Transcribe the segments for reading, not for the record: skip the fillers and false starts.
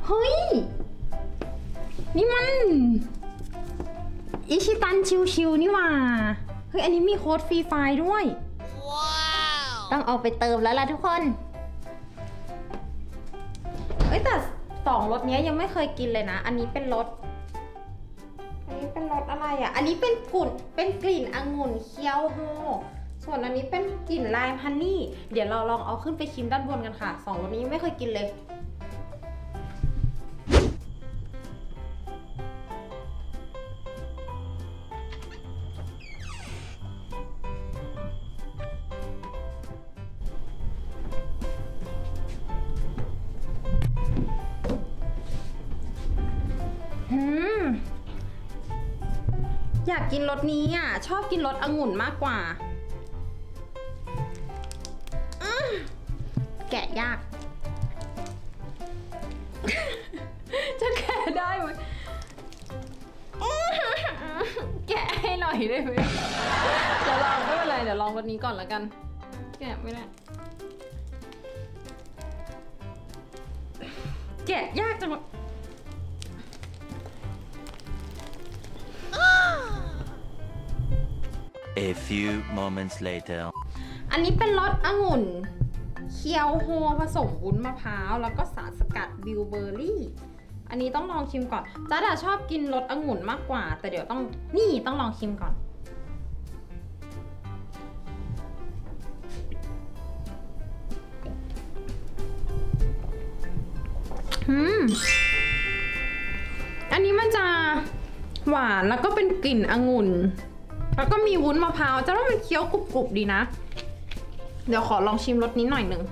เฮ้ยนี่มันอิชิตันชิวๆนี่ว่าเฮ้ยอันนี้มีโค้ดฟรีไฟล์ด้วยว้าวต้องเอาไปเติมแล้วล่ะทุกคนเอ้ยแต่2รสนี้ยังไม่เคยกินเลยนะอันนี้เป็นรสอะไรอ่ะอันนี้เป็นกลิ่นองุ่นเคียวโฮส่วนอันนี้เป็นกลิ่นไลม์ฮันนี่เดี๋ยวเราลองเอาขึ้นไปชิมด้านบนกันค่ะ2รสนี้ยังไม่เคยกินเลยอยากกินรสนี้อ่ะชอบกินรสองุ่นมากกว่าแกะยาก จะแกะได้ไหมแกะให้หน่อยได้ไหมเดี๋ยวลองไม่เป็นไรเดี๋ยวลองรสนี้ก่อนแล้วกันแกะไม่ได้แกะยากจัง A few moments later อันนี้เป็นรสองุ่นเคียวโฮผสมวุ้นมะพร้าวแล้วก็สารสกัดบิลเบอร์รี่อันนี้ต้องลองชิมก่อนจ๊ะชอบกินรสองุ่นมากกว่าแต่เดี๋ยวต้องลองชิมก่อนอันนี้มันจะหวานแล้วก็เป็นกลิ่นองุ่นแล้วก็มีวุ้นมะพร้าวจะว่ามันเคี้ยวกรุบๆดีนะเดี๋ยวขอลองชิมรสนี้หน่อยหนึ่ง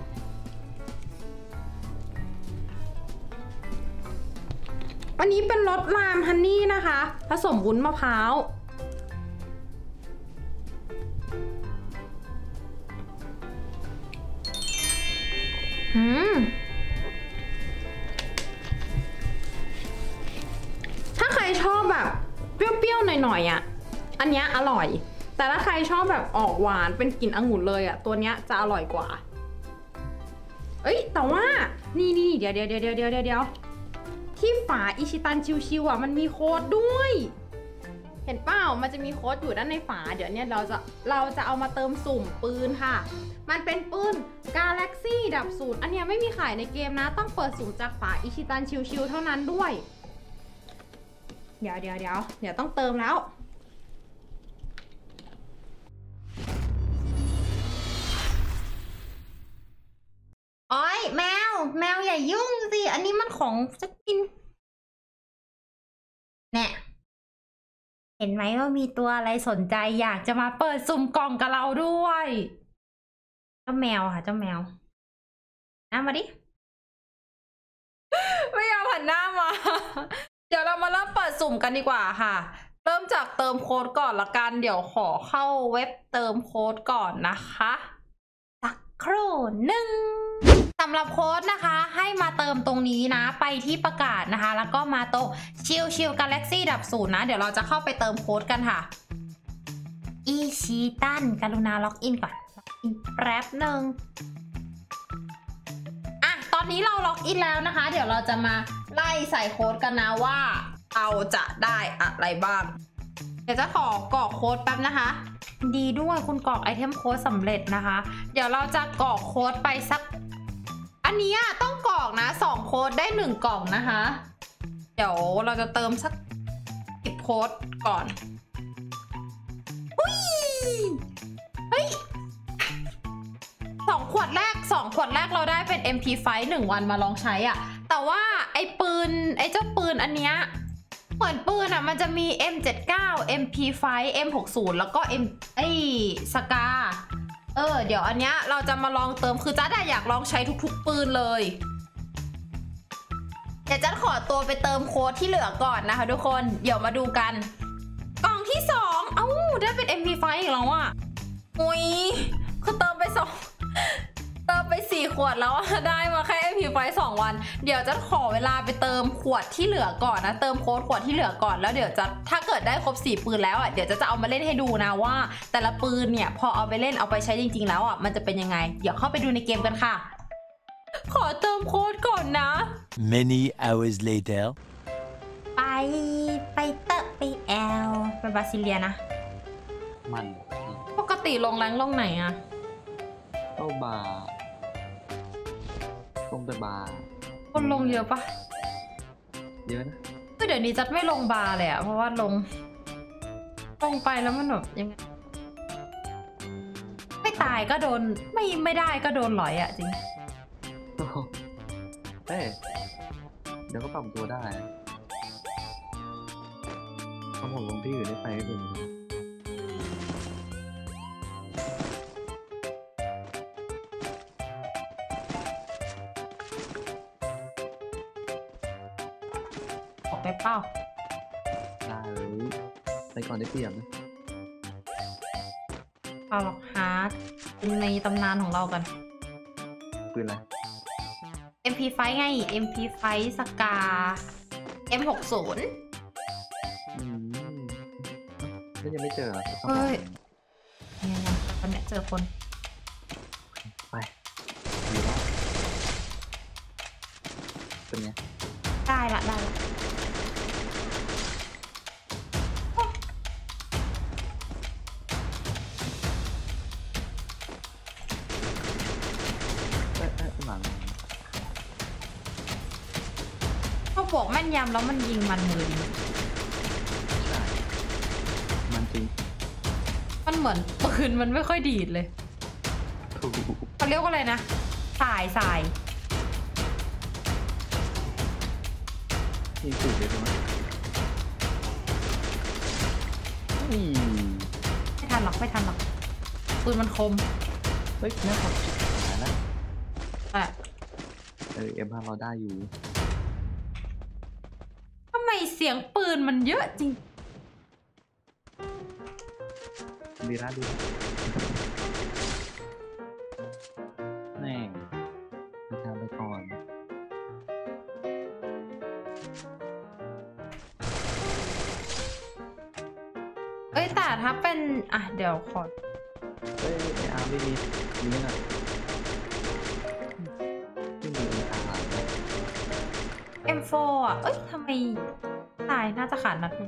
อันนี้เป็นรสไลม์ฮันนี่นะคะผสมวุ้นมะพร้าวถ้าใครชอบแบบเปรี้ยวๆหน่อยๆอ่ะอันนี้อร่อยแต่ถ้าใครชอบแบบออกหวานเป็นกลิ่นองุ่นเลยอ่ะตัวเนี้ยจะอร่อยกว่าเอ้ยแต่ว่านี่เดี๋ยวที่ฝาอิชิตันชิวๆอ่ะมันมีโค้ดด้วยเห็นเปล่ามันจะมีโค้ดอยู่ด้านในฝาเดี๋ยวเนี้ยเราจะเอามาเติมสุ่มปืนค่ะมันเป็นปืน Galaxy ดับ0อันเนี้ยไม่มีขายในเกมนะต้องเปิดสุ่มจากฝาอิชิตันชิวๆเท่านั้นด้วยเดี๋ยวต้องเติมแล้วโอ๊ยแมวอย่ายุ่งสิอันนี้มันของจะกินเนี่ยเห็นไหมว่ามีตัวอะไรสนใจอยากจะมาเปิดสุ่มกล่องกับเราด้วยเจ้าแมวค่ะเจ้าแมวมาดิไม่ยอมหันหน้ามาเดี๋ยวเรามาเริ่มเปิดสุ่มกันดีกว่าค่ะเริ่มจากเติมโค้ดก่อนละกันเดี๋ยวขอเข้าเว็บเติมโค้ดก่อนนะคะสักครู่หนึ่งสำหรับโค้ดนะคะให้มาเติมตรงนี้นะไปที่ประกาศนะคะแล้วก็มาตรงชิว Galaxy ดับ0นะเดี๋ยวเราจะเข้าไปเติมโค้ดกันค่ะอิชิตันกรุณาล็อกอินก่อนล็อกอินแป๊บหนึ่งตอนนี้เราล็อกอินแล้วนะคะเดี๋ยวเราจะมาไล่ใส่โค้ดกันนะว่าเราจะได้อะไรบ้างเดี๋ยวจะขอกรอกโค้ดแป๊บนะคะดีด้วยคุณกรอกไอเทมโค้ดสำเร็จนะคะเดี๋ยวเราจะกรอกโค้ดไปสักอันนี้ต้องกรอกนะ2โค้ดได้1กล่องนะคะเดี๋ยวเราจะเติมสัก10โค้ดก่อนเฮ้ย2 ขวดแรกเราได้เป็น MP5 1 วันมาลองใช้แต่ว่าไอ้เจ้าปืนอันเนี้ยเหมือนปืนมันจะมี M79 MP5 M60 แล้วก็สกาเดี๋ยวอันเนี้ยเราจะมาลองเติมคือจ๊ะอยากลองใช้ทุกๆปืนเลยเดี๋ยวจ๊ะขอตัวไปเติมโค้ดที่เหลือก่อนนะคะทุกคนเดี๋ยวมาดูกันกล่องที่2ได้เป็น MP5 อีกแล้วอุ้ยคือเติมไป4 ขวดแล้วได้มาแค่ MP5 2 วันเดี๋ยวจะขอเวลาไปเติมขวดที่เหลือก่อนนะเติมโค้ดขวดที่เหลือก่อนแล้วเดี๋ยวจะถ้าเกิดได้ครบ4 ปืนแล้วเดี๋ยวจะเอามาเล่นให้ดูนะว่าแต่ละปืนเนี่ยพอเอาไปเล่นเอาไปใช้จริงๆแล้วมันจะเป็นยังไงเดี๋ยวเข้าไปดูในเกมกันค่ะขอเติมโค้ดก่อนนะ Many hours later. ไปเตะไปแอลไปบราซิเลียนะมันปกติลงแรงลงไหนอะเข้าบาร์ลงไปบาร์คนลงเยอะปะเยอะนะคือเดี๋ยวนี้จัดไม่ลงบาร์เลยอะเพราะว่าลงไปแล้วมันแบบยังไงไม่ตายก็โดนไม่ได้ก็โดนหลอยอะจริงโอ้โหเฮ้ยเดี๋ยวก็ปรับตัวได้ถ้าผมลงที่อื่นได้ไปก็เป็นออกไปเป้าได้เลยไปก่อนได้เปรียบนะเป้าหรอกฮาร์ดเป็นในตำนานของเรากันปืนอะไร MP5 ไง MP5 สกา M60 แล้วยังไม่เจอเหรอเฮ้ยยังตอนเนี้ยเจอคนไปดีแล้วเป็นไงได้ละหลังพอบวกแม่นยำแล้วมันยิงมันมือดีใช่มันจริงมันเหมือนปืนมันไม่ค่อยดีดเลยถูกเขาเรียกว่าอะไรนะสายมีสูตรเลยใช่ไหมนี่ไม่ทันหรอกปืนมันคมเฮ้ยแม่ขอชิบหายแล้วแต่ M5 เราได้อยู่ทำไมเสียงปืนมันเยอะจริงดีนะแม่งไปทำไปก่อนเอ้ยแต่ถ้าเป็นอ่ะเดี๋ยวขอเฮ้ยไออาร์ไม่มีนี่น่ะไม่มีอาร์เลย M4 อ่ะเอ้ยทำไมตายน่าจะขาดนัดหนึง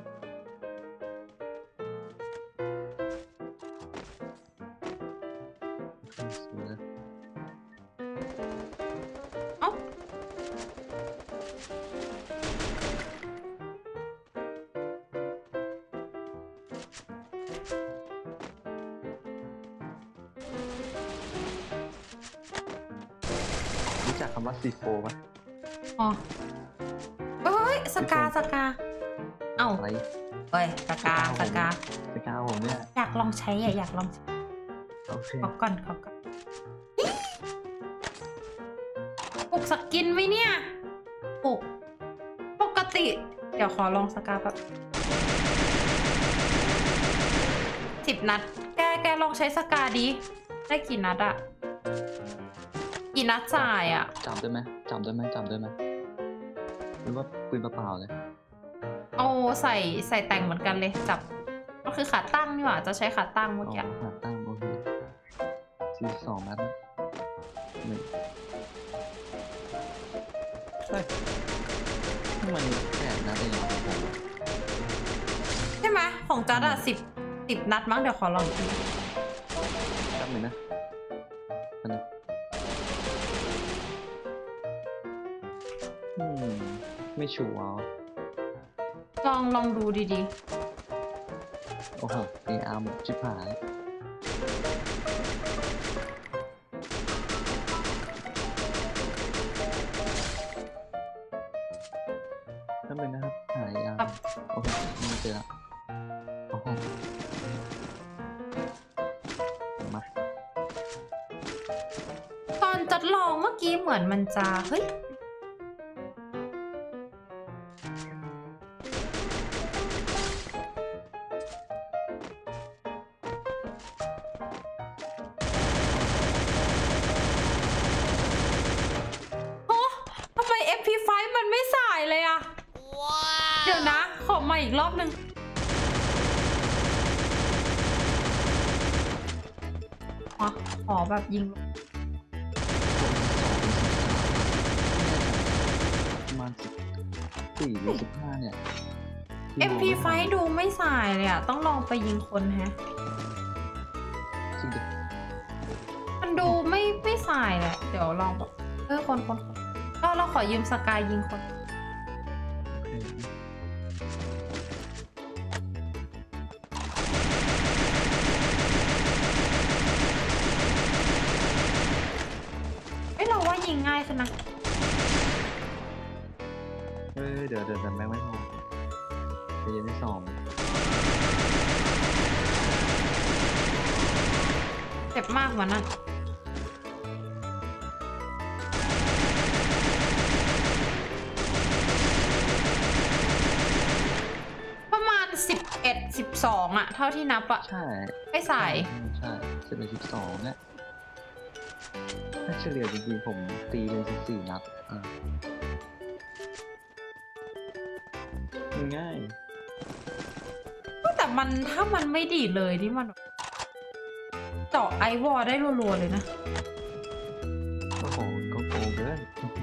สวยนะเอ้ารู้จักคำว่า C4 ไหมอ๋อเอ้ยสกาเอ้าอะไรเอ้ยสกาสกาผมเนี่ยอยากลองใช้อยากลองใช้โอเคขอก่อนปลุกสกินไหมเนี่ยปลุกปกติ เดี๋ยวขอลองสกาแบบ10 นัด แกลองใช้สกาดีได้กี่นัดอะกี่นัดจ่ายอะจับได้ไหมหรือว่าปืนเปล่าๆเลยเอาใส่แต่งเหมือนกันเลยจับก็คือขาตั้งนี่หว่าจะใช้ขาตั้งเมื่อกี้ขาตั้งโอเค42นัดนะหนึ่งเฮ้ยมัน8นัดเองของผมใช่ไหมของจัดอะ10 นัดมั้งเดี๋ยวขอลองอีกทีแป๊บหนึ่งนะอันนี้ไม่ชัวร์ลองดูดีโอ้โหเออาร์หมดชิบหายนั่นเป็นนะครับหายอาร์โอเคไม่เจอละโอ้โหมาๆตอนจัดลองเมื่อกี้เหมือนมันจะเฮ้ยทำไม MP5 มันไม่สายเลยอะเดี๋ยวนะขอมาอีกรอบนึงขอแบบยิง 14หรือ15เนี่ยที่ MP5 ดูไม่สายเลยอะต้องลองไปยิงคนแฮะจริงดิมันดูไม่สายแหละ เดี๋ยวลองแบบคนเราขอยืมสกายยิงคน เราว่ายิงง่ายขึ้นนะเดี๋ยวแม่งไม่พอไปเย็นที่2 เจ็บมากกว่านั้นประมาณ11-12อะเท่าที่นับอะใช่ไม่ใส่ใช่11 12เนี่ยถ้าเฉลี่ยจริงๆผมตีเลย14 นัดง่ายแต่มันถ้ามันไม่ดีเลยที่มันเจาะไอวอลได้รัวๆเลยนะก็โกงเกิน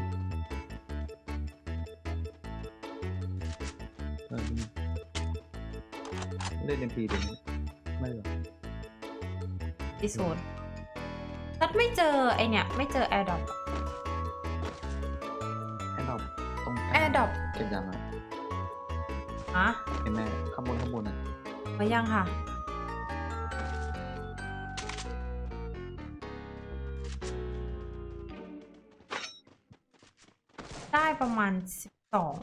เล่น MP เดี๋ยวนี้ไม่หรอที่โซนตัดไม่เจอไอเนี่ยไม่เจอแอร์ดรอปแอร์ดรอปตรงแอร์ดรอปเก็บยังอ่ะฮะเห็นไหมข้างบนอ่ะมายังค่ะได้ประมาณ12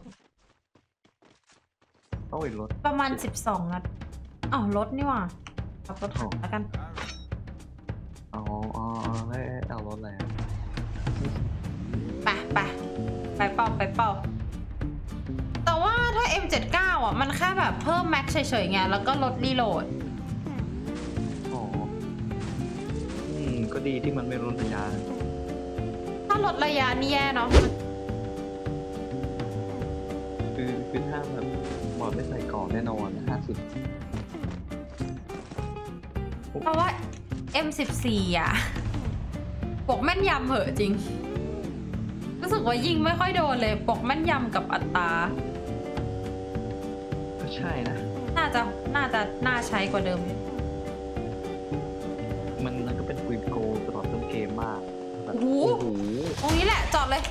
โอ้ยรถประมาณ12นัดอ้าวรถนี่หว่าขับรถถังแล้วกันเอารถอะไรอ่ะไปเป่าแต่ว่าถ้า M79 อ่ะมันแค่แบบเพิ่มแม็กเฉยๆไงแล้วก็ลดรีโหลดอ๋อก็ดีที่มันไม่ลดระยะถ้าลดระยะนี่แย่เนาะคือถ้าแบบบอดไม่ใส่กล่องแน่นอน50 เพราะว่า M14 อ่ะปกแม่นยำเหอะจริงรู้สึกว่ายิงไม่ค่อยโดนเลยปกแม่นยำกับอัตราก็ใช่นะน่าใช้กว่าเดิมมันก็เป็นปืนโกตลอดต้นเกมมากโอ้โหตรงนี้แหละจอดเลย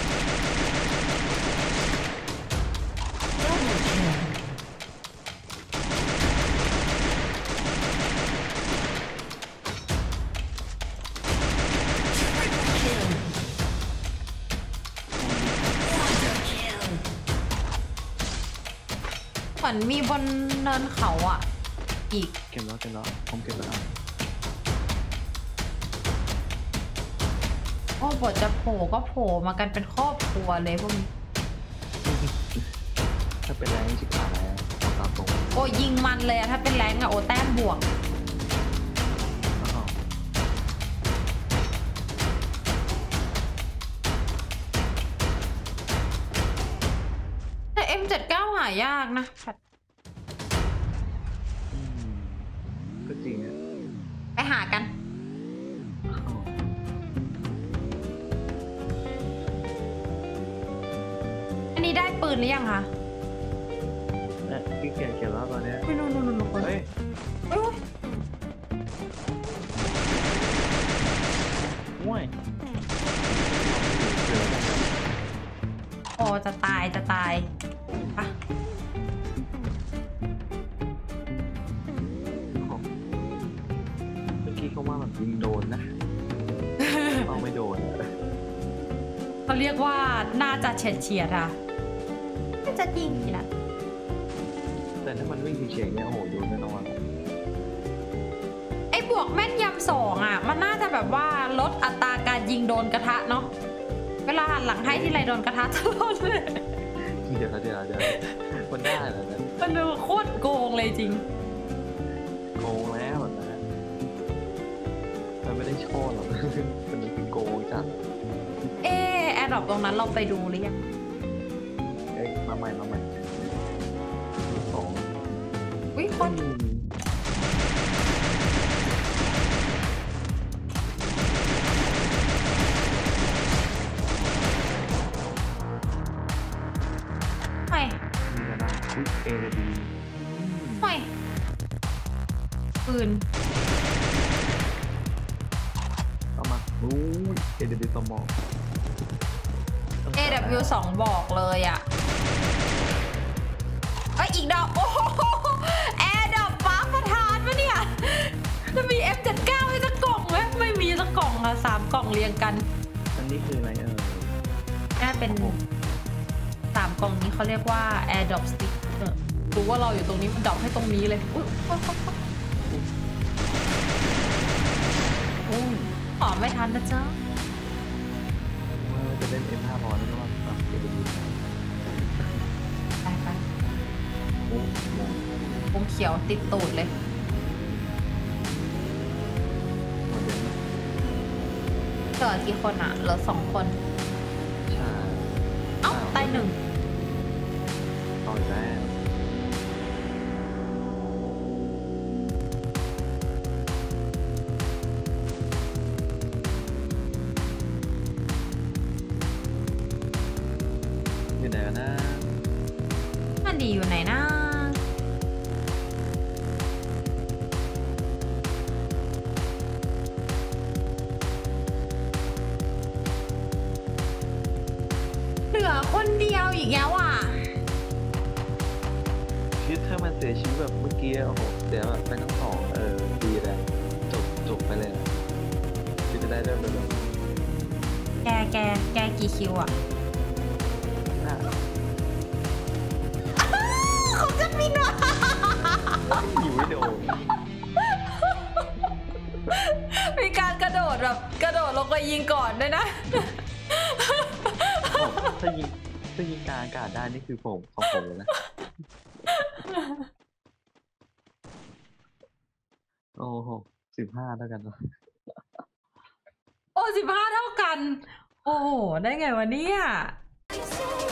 เหมือนมีบนเนินเขาอ่ะอีกเก็บแล้วผมเก็บแล้วโอ้บทจะโผล่ก็โผล่มากันเป็นครอบครัวเลยพวกนี้ถ้าเป็นแรงชิบหายตามตรงโอ้ยิงมันเลยอะถ้าเป็นแรงอะโอ้แต้มบวกแต่ M79 หายากนะก็จริงอะไปหากันอันนี้ได้ปืนหรือยังคะพี่เขียนแล้วตอนนี้นู่นเฮ้ยว้ยโอ้จะตายปะเมื่อกี้เขาว่าแบบยิงโดนนะเอาไม่โดนเขาเรียกว่าน่าจะเฉียดอะน่าจะยิงทีละแต่ถ้ามันวิ่งเฉียดเนี่ยโอ้โหโดนแน่นอนไอ้บวกแม่นยำ2อ่ะมันน่าจะแบบว่าลดอัตราการยิงโดนกระทะเนาะเวลาหันหลังให้ที่ไรโดนกระทะตลอดเลยเดี๋ยวมันได้เหรอเนี่ยมันดูโคตรโกงเลยจริงโกงแล้วนะมันไม่ได้โชว์หรอกมันเป็นโกงจัดแอร์ดรอปตรงนั้นเราไปดูหรือยังมาใหม่2 วิคนไหนเอเดดีห่วยปืนเอามาอู้ยเอเดดีสมอง AW 2บอกเลยอ่ะเอ้ยอีกดอกโอ้โหแอร์ดอกฟ้าประธานปะเนี่ยจะมี F79 ให้สักกล่องไหมไม่มีสักกล่องค่ะ3 กล่องเรียงกันอันนี้คืออะไรน่าเป็น3 กล่องนี้เขาเรียกว่า Air Drop Stick รู้ว่าเราอยู่ตรงนี้มันดรอปให้ตรงนี้เลยอุ๊ยขอไม่ทันนะจ๊ะว่าจะเล่น M500 แล้วก็แบบเอเดดีไปโอ้โหวงเขียวติดตูดเลยหมดเลยนะเหลือกี่คนอ่ะเหลือ2 คนใช่เอ้าตาย1 ต่อยแล้วอยู่ไหนกันนะมันดีอยู่ไหนนะเหลือคนเดียวอีกแล้วอ่ะชีวิตถ้ามันเสียชีวิตแบบเมื่อกี้โอ้โหเสียแบบไปทั้งสองดีเลยจบไปเลยนะที่จะได้เริ่มแบบแกกี่คิวอ่ะน่าเขาจะมีหน่อยหิวไม่โดนมีการกระโดดแบบกระโดดลงไปยิงก่อนด้วยนะถ้ายิงกลางอากาศได้นี่คือผมของผมเลยนะ โอ้โห15แล้วกันเนาะโอ้15 เท่ากัน โอ้โหได้ไงวะเนี่ย You say